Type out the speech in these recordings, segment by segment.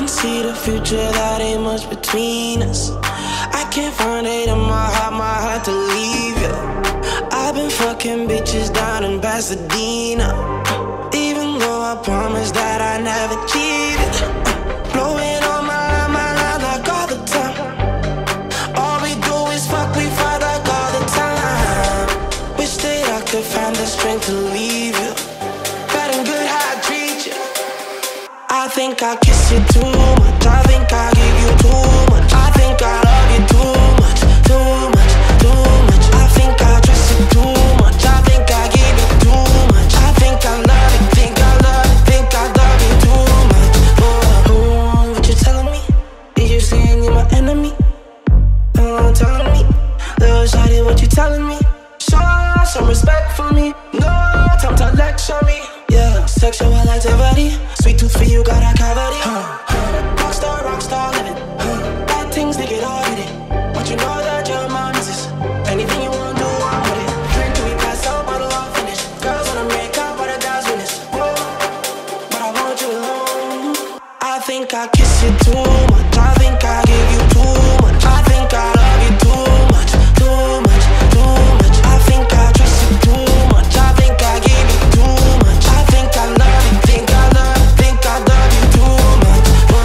see the future, that ain't much between us. I can't find it in my heart to leave you. I've been fucking bitches down in Pasadena, even though I promised that I never cheated. Blowing on my line like all the time. All we do is fuck, we fight like all the time. Wish that I could find the strength to leave you. Bad and good how I treat you. I think I kiss you too much. I think I give you too much. I think I love you too much, too much, too much. I think I trust you too much. I think I give you too much. I think I love you, think I love you, think I love you too much. Oh, what you telling me? Did you saying you're my enemy? Oh, telling me, little shawty, what you telling me? Show some respect for me. No time to lecture me. Yeah, sexual activity. Sweet tooth for you, got a cavity. Rockstar living. Bad things, they get all with it. But you know that you're my missus. Anything you want, do, I'm with it. Drink till we pass out, bottle all finish. Girls wanna make up, but the guys win this. Whoa, but I want you alone. I think I kiss you too much. I think I give you too much. I think I love you too much, too much, too much. I think I trust you too much. I think I give you too much. I think I love you, think I love you, think I love you too much.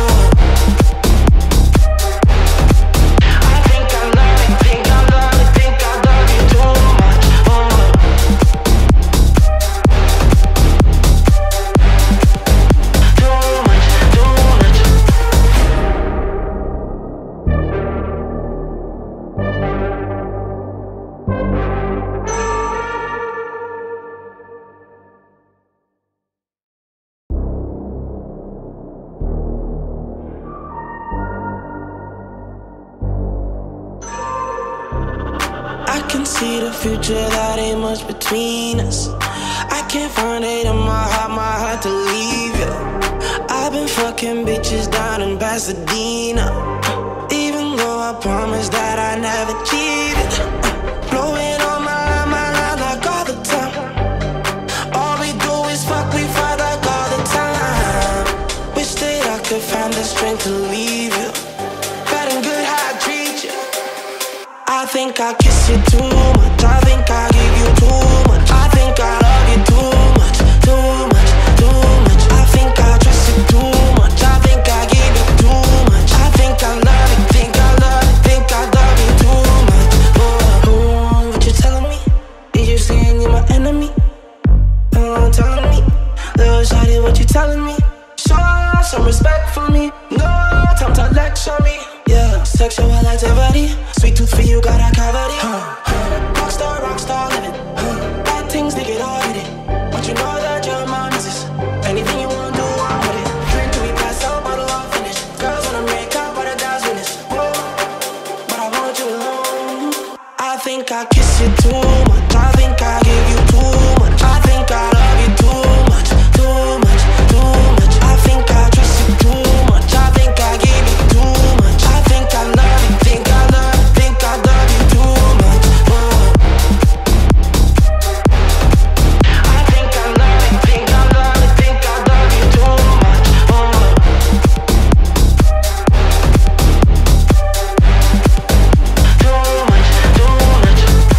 I think I love you, think I love you, think I love you too much. I can see the future, that ain't much between us. I can't find it in my heart to leave you. I've been fucking bitches down in Pasadena, even though I promised that I never cheated. Blowing on my line like all the time. All we do is fuck, we fight like all the time. Wish that I could find the strength to leave you. Bad and good how I treat you. I think I kiss you too much. I think I give you too much. I think I love you too much, too much, too much. I think I trust you too much. I think I give you too much. I think I love you, think I love you, think I love you too much. Oh, what you telling me? Did you saying you're my enemy? Oh, telling me, little shawty, what you telling me? Show some respect for me. No time to lecture me. Yeah, sexual activity. Sweet tooth for you, got a cavity. Rockstar living. Bad things, they get all with it. But you know that you're my missus. Anything you want, do, I'm with it. Drink till we pass out, bottle all finish. Girls wanna make up, but the guys win this. Whoa, but I want you alone. I think I kiss you too much. I think I give you too much. I think I love you too much, too much, too much. I think I trust you too much. I think I give you too much. I think I love you, think I love you, think I love you too much. I think I love you, think I love you, think I love you too much. Too much, too much.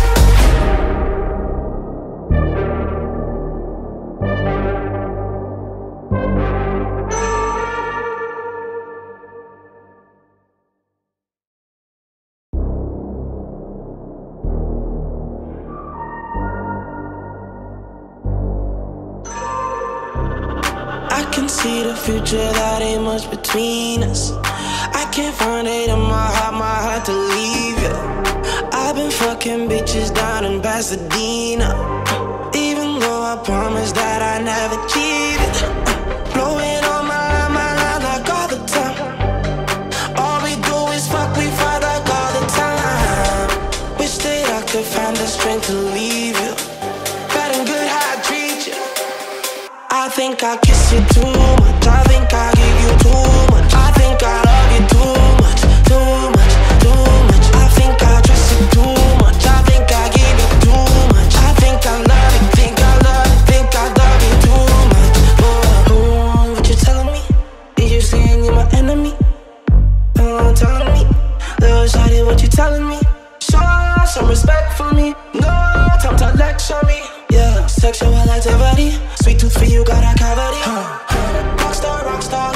I can see the future, that ain't much between us. I can't find it in my heart to leave you. I've been fucking bitches down in Pasadena, even though I promised that I never cheated. Blowing on my line like all the time. All we do is fuck, we fight like all the time. Wish that I could find the strength to leave you. Bad and good how I treat you. I think I kiss you too much. I think I give you too much. I think I love you too much, too much, too much. I think I trust you too much. I think I give you too much. I think I love you, think I love you, think I love you too much. Oh, what you telling me? Did you saying you're my enemy? some respect for me. No time to lecture me. Yeah, sexual activity. Sweet tooth for you, got a cavity. Rockstar, rockstar.